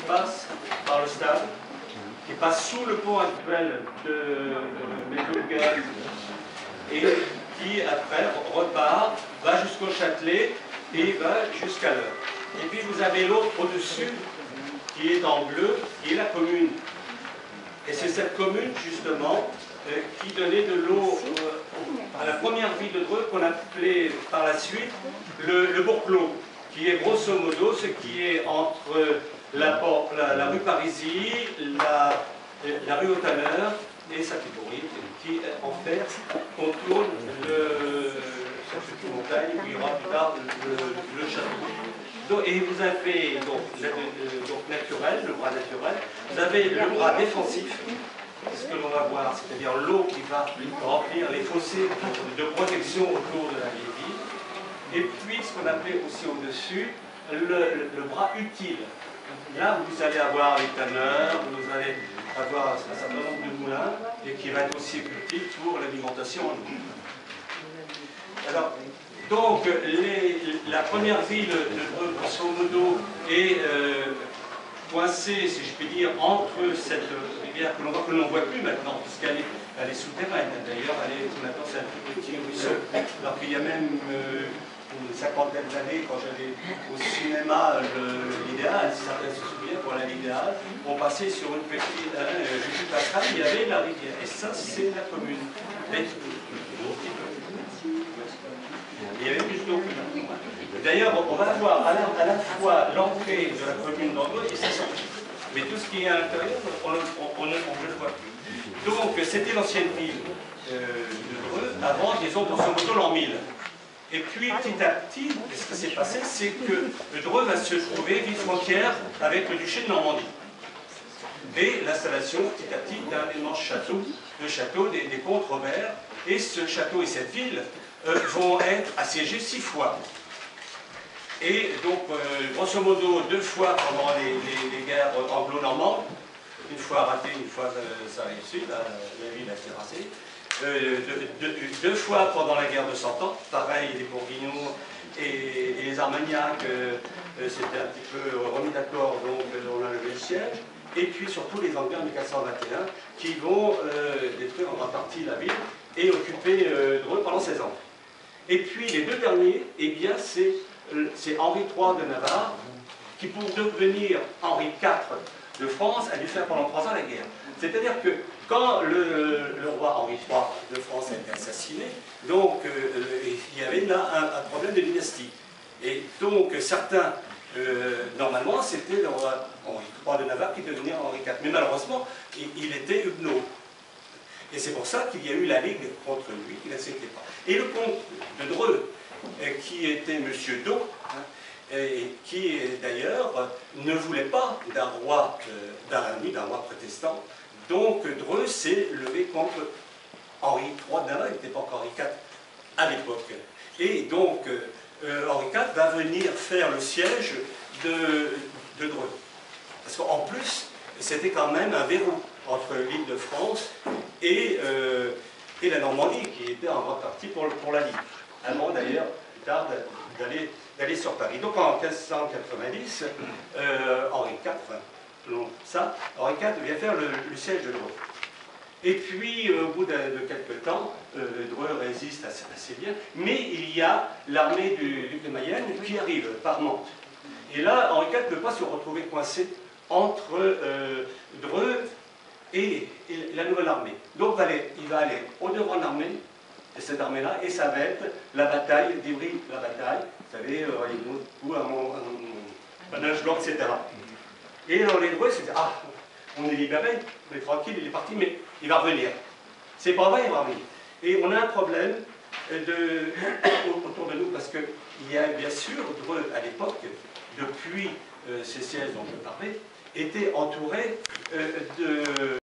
passe par le stade, qui passe sous le pont actuel de Medlougaz et qui après repart, va jusqu'au Châtelet et va jusqu'à l'Eure. Et puis vous avez l'autre au-dessus qui est en bleu, qui est la commune. Et c'est cette commune justement qui donnait de l'eau à la première ville de Dreux qu'on appelait par la suite le Bourclos, qui est grosso modo ce qui est entre la rue Parisis, la rue Au-Tanneur et Saint-Hippolyte, qui en fait contourne cette petite montagne où il y aura plus tard le château. Et vous avez donc naturel, le bras naturel, vous avez le bras défensif, ce que l'on va voir, c'est-à-dire l'eau qui va remplir les fossés de protection autour de la vieille ville, et puis ce qu'on appelait aussi au-dessus le bras utile. Là, vous allez avoir les tanneurs, vous allez avoir un certain nombre de moulins, et qui va être aussi utile pour l'alimentation en eau. Alors, donc, la première ville de grosso modo est coincée, si je puis dire, entre cette rivière que l'on ne voit plus maintenant, puisqu'elle est souterraine. D'ailleurs, maintenant c'est un tout petit ruisseau. Alors qu'il y a même une cinquantaine d'années, quand j'allais au cinéma, l'idéal, si certains se souviennent, pour l'idéal, on passait sur une petite Juju Pascal, il y avait la rivière. Et ça, c'est la commune. Il y avait plus d'eau. D'ailleurs, on va avoir à la fois l'entrée de la commune d'Andreux et sa sortie. Mais tout ce qui est à l'intérieur, on ne le voit plus. Donc, c'était l'ancienne ville de Dreux, avant, disons, grosso modo, l'an 1000. Et puis, petit à petit, ce qui s'est passé, c'est que Dreux va se trouver ville frontière avec le duché de Normandie. Et l'installation, petit à petit, d'un immense château, le château des comtes Robert. Et ce château et cette ville vont être assiégés 6 fois. Et donc, grosso modo, 2 fois pendant les guerres anglo-normandes, une fois ratée, une fois ça a réussi, la ville a été rasée. 2 fois pendant la guerre de 100 ans, pareil, les Bourguignons et les Armagnacs, c'était un petit peu remis d'accord, donc on a levé le siège. Et puis surtout les Anglais en 1421 qui vont détruire en grande partie la ville et occuper Dreux pendant 16 ans. Et puis les 2 derniers, eh bien c'est Henri III de Navarre qui, pour devenir Henri IV de France, a dû faire pendant 3 ans la guerre. C'est-à-dire que quand le roi Henri III de France a été assassiné, donc il y avait là un problème de dynastie. Et donc certains, normalement c'était le roi Henri III de Navarre qui devenait Henri IV. Mais malheureusement, il était huguenot. Et c'est pour ça qu'il y a eu la ligue contre lui, qui n'acceptait pas. Et le comte de Dreux, qui était M. D'O, et qui d'ailleurs ne voulait pas d'un roi protestant. Donc Dreux s'est levé contre Henri III de Navarre, il n'était pas encore Henri IV à l'époque. Et donc Henri IV va venir faire le siège de Dreux. Parce qu'en plus, c'était quand même un verrou entre l'île de France et la Normandie, qui était en grande partie pour la Ligue. Avant d'ailleurs, plus tard, d'aller sur Paris. Donc en 1590, Henri IV vient faire le siège de Dreux. Et puis, au bout de quelques temps, Dreux résiste assez bien, mais il y a l'armée du duc de Mayenne qui arrive par Mantes. Et là, Henri IV ne peut pas se retrouver coincé entre Dreux et la nouvelle armée. Donc il va aller au-devant de l'armée, de cette armée-là, et ça va être la bataille d'Ivry-la-Bataille, vous savez, un âge blanc, etc. Et dans les Dreux, c'est ah, on est libéré, on est tranquille, il est parti, mais il va revenir. C'est pas vrai, il va revenir. Et on a un problème autour de nous, parce qu'il y a bien sûr, Dreux, à l'époque, depuis ces sièges dont je parlais, était entouré de